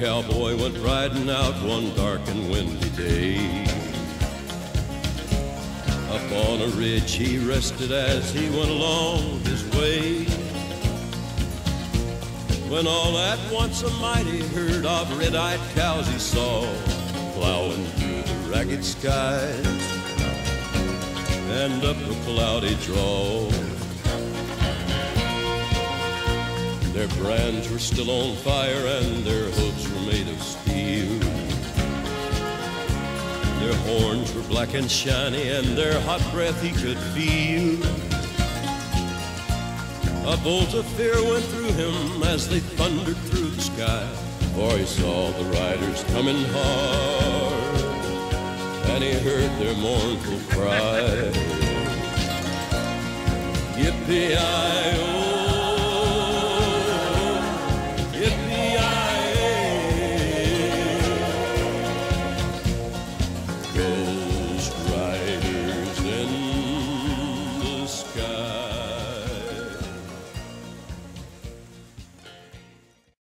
cowboy went riding out one dark and windy day. Up on a ridge he rested as he went along his way, when all at once a mighty herd of red-eyed cows he saw plowing through the ragged skies and up a cloudy draw. Their brands were still on fire and their hooves were made of steel. Their horns were black and shiny and their hot breath he could feel. A bolt of fear went through him as they thundered through the sky, for he saw the riders coming hard and he heard their mournful cry. Yippee-yi-yo,